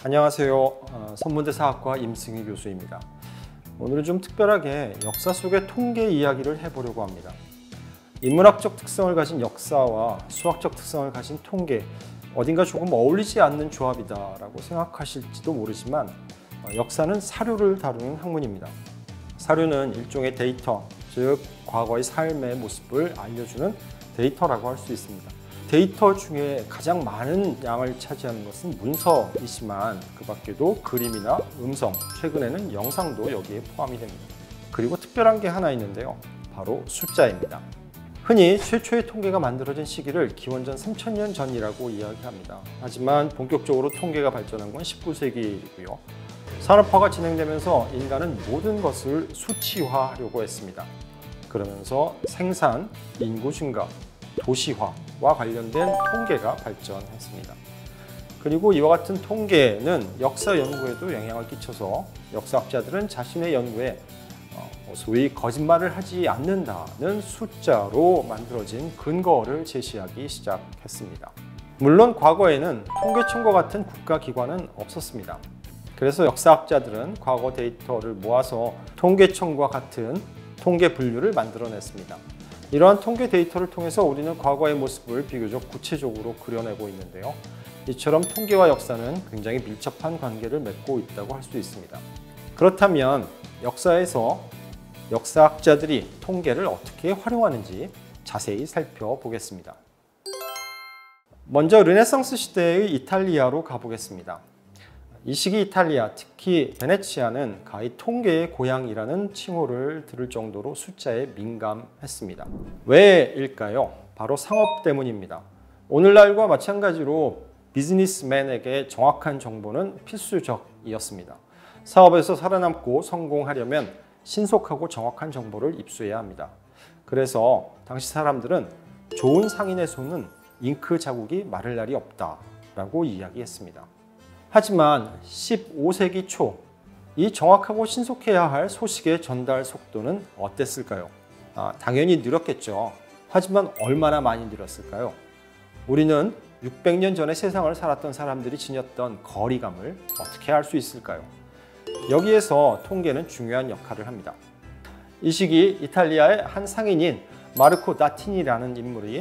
안녕하세요. 선문대사학과 임승희 교수입니다. 오늘은 좀 특별하게 역사 속의 통계 이야기를 해보려고 합니다. 인문학적 특성을 가진 역사와 수학적 특성을 가진 통계, 어딘가 조금 어울리지 않는 조합이다라고 생각하실지도 모르지만 역사는 사료를 다루는 학문입니다. 사료는 일종의 데이터, 즉 과거의 삶의 모습을 알려주는 데이터라고 할 수 있습니다. 데이터 중에 가장 많은 양을 차지하는 것은 문서이지만 그 밖에도 그림이나 음성, 최근에는 영상도 여기에 포함이 됩니다. 그리고 특별한 게 하나 있는데요. 바로 숫자입니다. 흔히 최초의 통계가 만들어진 시기를 기원전 3000년 전이라고 이야기합니다. 하지만 본격적으로 통계가 발전한 건 19세기이고요. 산업화가 진행되면서 인간은 모든 것을 수치화하려고 했습니다. 그러면서 생산, 인구 증가, 도시화와 관련된 통계가 발전했습니다. 그리고 이와 같은 통계는 역사 연구에도 영향을 끼쳐서 역사학자들은 자신의 연구에 소위 거짓말을 하지 않는다는 숫자로 만들어진 근거를 제시하기 시작했습니다. 물론 과거에는 통계청과 같은 국가기관은 없었습니다. 그래서 역사학자들은 과거 데이터를 모아서 통계청과 같은 통계 분류를 만들어냈습니다. 이러한 통계 데이터를 통해서 우리는 과거의 모습을 비교적 구체적으로 그려내고 있는데요. 이처럼 통계와 역사는 굉장히 밀접한 관계를 맺고 있다고 할 수 있습니다. 그렇다면 역사에서 역사학자들이 통계를 어떻게 활용하는지 자세히 살펴보겠습니다. 먼저 르네상스 시대의 이탈리아로 가보겠습니다. 이 시기 이탈리아, 특히 베네치아는 가히 통계의 고향이라는 칭호를 들을 정도로 숫자에 민감했습니다. 왜일까요? 바로 상업 때문입니다. 오늘날과 마찬가지로 비즈니스맨에게 정확한 정보는 필수적이었습니다. 사업에서 살아남고 성공하려면 신속하고 정확한 정보를 입수해야 합니다. 그래서 당시 사람들은 좋은 상인의 손은 잉크 자국이 마를 날이 없다라고 이야기했습니다. 하지만 15세기 초, 이 정확하고 신속해야 할 소식의 전달 속도는 어땠을까요? 당연히 느렸겠죠. 하지만 얼마나 많이 느렸을까요? 우리는 600년 전에 세상을 살았던 사람들이 지녔던 거리감을 어떻게 알 수 있을까요? 여기에서 통계는 중요한 역할을 합니다. 이 시기 이탈리아의 한 상인인 마르코 다티니라는 인물이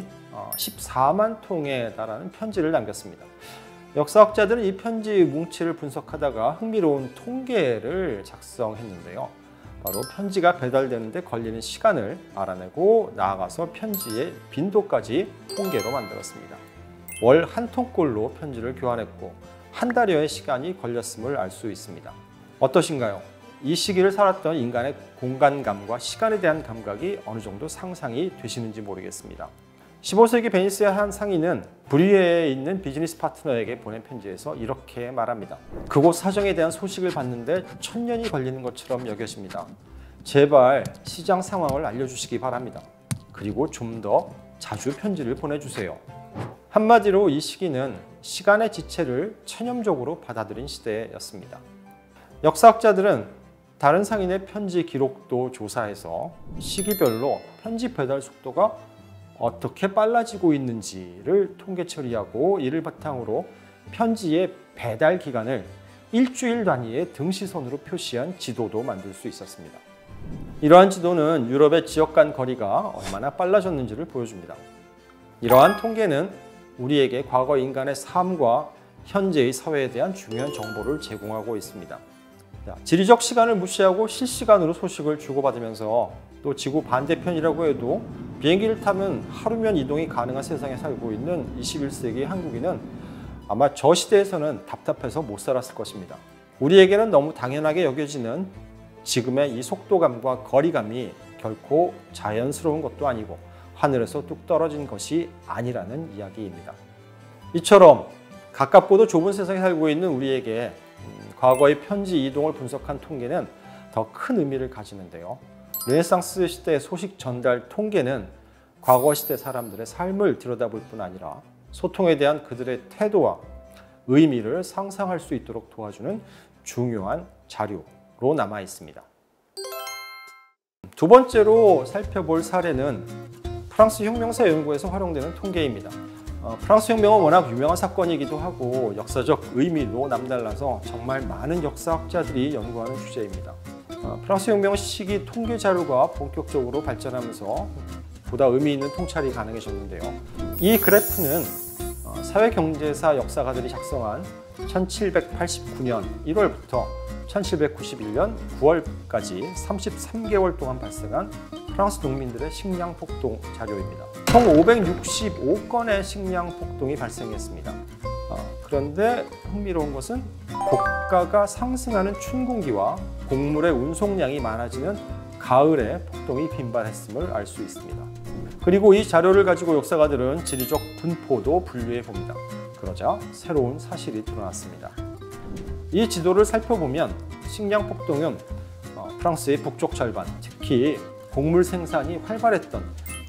14만 통에 달하는 편지를 남겼습니다. 역사학자들은 이 편지 뭉치를 분석하다가 흥미로운 통계를 작성했는데요. 바로 편지가 배달되는데 걸리는 시간을 알아내고 나아가서 편지의 빈도까지 통계로 만들었습니다. 월 한 통꼴로 편지를 교환했고 한 달여의 시간이 걸렸음을 알 수 있습니다. 어떠신가요? 이 시기를 살았던 인간의 공간감과 시간에 대한 감각이 어느 정도 상상이 되시는지 모르겠습니다. 15세기 베니스의 한 상인은 불의에 있는 비즈니스 파트너에게 보낸 편지에서 이렇게 말합니다. 그곳 사정에 대한 소식을 받는데 1000년이 걸리는 것처럼 여겨집니다. 제발 시장 상황을 알려주시기 바랍니다. 그리고 좀 더 자주 편지를 보내주세요. 한마디로 이 시기는 시간의 지체를 체념적으로 받아들인 시대였습니다. 역사학자들은 다른 상인의 편지 기록도 조사해서 시기별로 편지 배달 속도가 어떻게 빨라지고 있는지를 통계 처리하고 이를 바탕으로 편지의 배달 기간을 일주일 단위의 등시선으로 표시한 지도도 만들 수 있었습니다. 이러한 지도는 유럽의 지역 간 거리가 얼마나 빨라졌는지를 보여줍니다. 이러한 통계는 우리에게 과거 인간의 삶과 현재의 사회에 대한 중요한 정보를 제공하고 있습니다. 지리적 시간을 무시하고 실시간으로 소식을 주고받으면서 또 지구 반대편이라고 해도 비행기를 타면 하루면 이동이 가능한 세상에 살고 있는 21세기 한국인은 아마 저 시대에서는 답답해서 못 살았을 것입니다. 우리에게는 너무 당연하게 여겨지는 지금의 이 속도감과 거리감이 결코 자연스러운 것도 아니고 하늘에서 뚝 떨어진 것이 아니라는 이야기입니다. 이처럼 가깝고도 좁은 세상에 살고 있는 우리에게 과거의 편지 이동을 분석한 통계는 더 큰 의미를 가지는데요. 르네상스 시대의 소식 전달 통계는 과거 시대 사람들의 삶을 들여다볼 뿐 아니라 소통에 대한 그들의 태도와 의미를 상상할 수 있도록 도와주는 중요한 자료로 남아 있습니다. 두 번째로 살펴볼 사례는 프랑스 혁명사 연구에서 활용되는 통계입니다. 프랑스 혁명은 워낙 유명한 사건이기도 하고 역사적 의미도 남달라서 정말 많은 역사학자들이 연구하는 주제입니다. 프랑스 혁명 시기 통계 자료가 본격적으로 발전하면서 보다 의미 있는 통찰이 가능해졌는데요. 이 그래프는 사회경제사 역사가들이 작성한 1789년 1월부터 1791년 9월까지 33개월 동안 발생한 프랑스 농민들의 식량 폭동 자료입니다. 총 565건의 식량 폭동이 발생했습니다. 그런데 흥미로운 것은 고가가 상승하는 춘공기와 곡물의 운송량이 많아지는 가을에 폭동이 빈발했음을 알 수 있습니다. 그리고 이 자료를 가지고 역사가들은 지리적 분포도 분류해 봅니다. 그러자 새로운 사실이 드러났습니다. 이 지도를 살펴보면 식량 폭동은 프랑스의 북쪽 절반, 특히 곡물 생산이 활발했던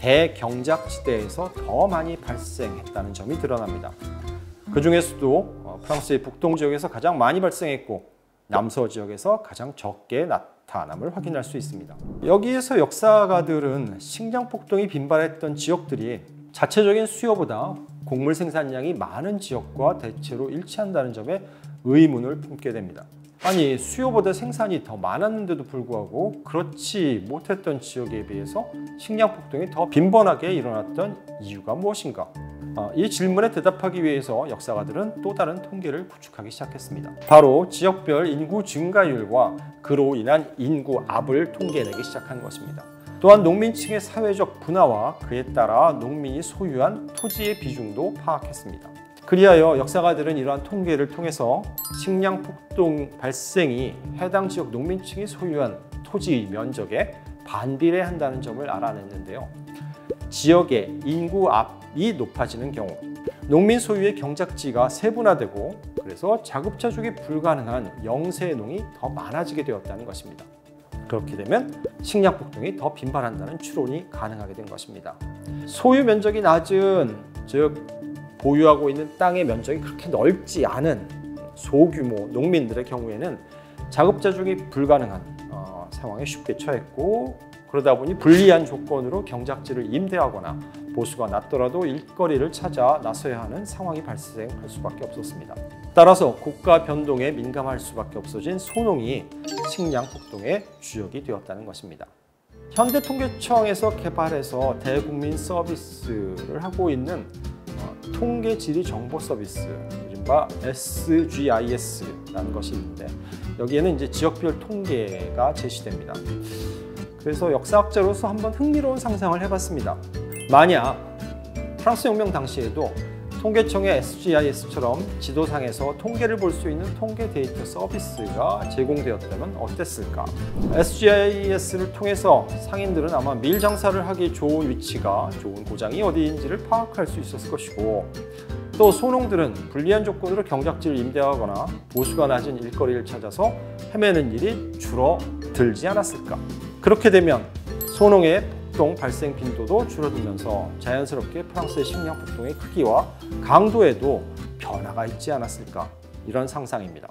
대경작지대에서 더 많이 발생했다는 점이 드러납니다. 그 중에서도 프랑스의 북동 지역에서 가장 많이 발생했고 남서 지역에서 가장 적게 나타남을 확인할 수 있습니다. 여기에서 역사가들은 식량 폭동이 빈발했던 지역들이 자체적인 수요보다 곡물 생산량이 많은 지역과 대체로 일치한다는 점에 의문을 품게 됩니다. 아니, 수요보다 생산이 더 많았는데도 불구하고 그렇지 못했던 지역에 비해서 식량 폭동이 더 빈번하게 일어났던 이유가 무엇인가? 이 질문에 대답하기 위해서 역사가들은 또 다른 통계를 구축하기 시작했습니다. 바로 지역별 인구 증가율과 그로 인한 인구 압을 통계내기 시작한 것입니다. 또한 농민층의 사회적 분화와 그에 따라 농민이 소유한 토지의 비중도 파악했습니다. 그리하여 역사가들은 이러한 통계를 통해서 식량 폭동 발생이 해당 지역 농민층이 소유한 토지 면적에 반비례한다는 점을 알아냈는데요. 지역의 인구 압이 높아지는 경우 농민 소유의 경작지가 세분화되고 그래서 자급자족이 불가능한 영세농이 더 많아지게 되었다는 것입니다. 그렇게 되면 식량 폭동이 더 빈발한다는 추론이 가능하게 된 것입니다. 소유 면적이 낮은, 즉 보유하고 있는 땅의 면적이 그렇게 넓지 않은 소규모 농민들의 경우에는 자급자족이 불가능한 상황에 쉽게 처했고 그러다 보니 불리한 조건으로 경작지를 임대하거나 보수가 낮더라도 일거리를 찾아 나서야 하는 상황이 발생할 수밖에 없었습니다. 따라서 고가 변동에 민감할 수밖에 없어진 소농이 식량 폭동의 주역이 되었다는 것입니다. 현대통계청에서 개발해서 대국민 서비스를 하고 있는 통계지리 정보 서비스, 이른바 SGIS라는 것이 있는데 여기에는 이제 지역별 통계가 제시됩니다. 그래서 역사학자로서 한번 흥미로운 상상을 해봤습니다. 만약 프랑스 혁명 당시에도 통계청의 SGIS처럼 지도상에서 통계를 볼 수 있는 통계 데이터 서비스가 제공되었다면 어땠을까? SGIS를 통해서 상인들은 아마 밀 장사를 하기 좋은 위치가, 좋은 고장이 어디인지를 파악할 수 있었을 것이고 또 소농들은 불리한 조건으로 경작지를 임대하거나 보수가 낮은 일거리를 찾아서 헤매는 일이 줄어들지 않았을까? 그렇게 되면 소농의 폭동 발생 빈도도 줄어들면서 자연스럽게 프랑스의 식량 폭동의 크기와 강도에도 변화가 있지 않았을까, 이런 상상입니다.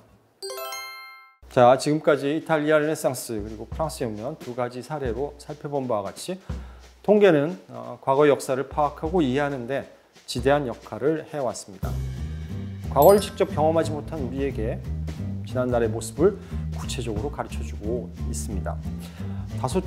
자, 지금까지 이탈리아 르네상스 그리고 프랑스 혁명 두 가지 사례로 살펴본 바와 같이 통계는 과거의 역사를 파악하고 이해하는 데 지대한 역할을 해왔습니다. 과거를 직접 경험하지 못한 우리에게 지난날의 모습을 구체적으로 가르쳐주고 있습니다. 다소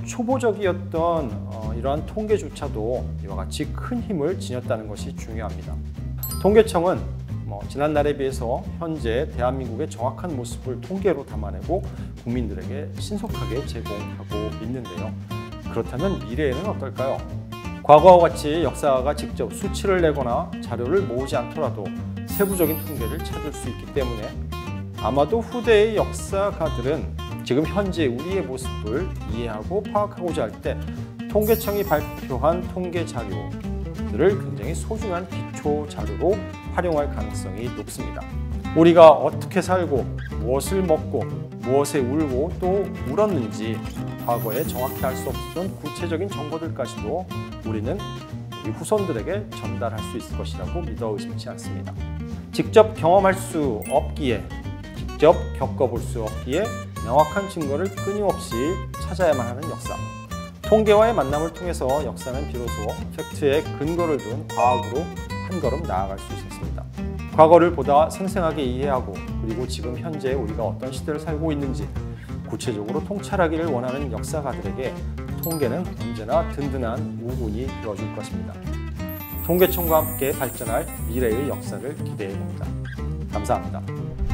초보적이었던 이러한 통계조차도 이와 같이 큰 힘을 지녔다는 것이 중요합니다. 통계청은 지난날에 비해서 현재 대한민국의 정확한 모습을 통계로 담아내고 국민들에게 신속하게 제공하고 있는데요. 그렇다면 미래에는 어떨까요? 과거와 같이 역사가 직접 수치를 내거나 자료를 모으지 않더라도 세부적인 통계를 찾을 수 있기 때문에 아마도 후대의 역사가들은 지금 현재 우리의 모습을 이해하고 파악하고자 할 때 통계청이 발표한 통계 자료들을 굉장히 소중한 기초 자료로 활용할 가능성이 높습니다. 우리가 어떻게 살고 무엇을 먹고 무엇에 울고 또 울었는지 과거에 정확히 알 수 없었던 구체적인 정보들까지도 우리는 우리 후손들에게 전달할 수 있을 것이라고 믿어 의심치 않습니다. 직접 경험할 수 없기에, 직접 겪어볼 수 없기에 명확한 증거를 끊임없이 찾아야만 하는 역사. 통계와의 만남을 통해서 역사는 비로소 팩트에 근거를 둔 과학으로 한 걸음 나아갈 수 있었습니다. 과거를 보다 생생하게 이해하고 그리고 지금 현재 우리가 어떤 시대를 살고 있는지 구체적으로 통찰하기를 원하는 역사가들에게 통계는 언제나 든든한 우군이 되어줄 것입니다. 통계청과 함께 발전할 미래의 역사를 기대해 봅니다. 감사합니다.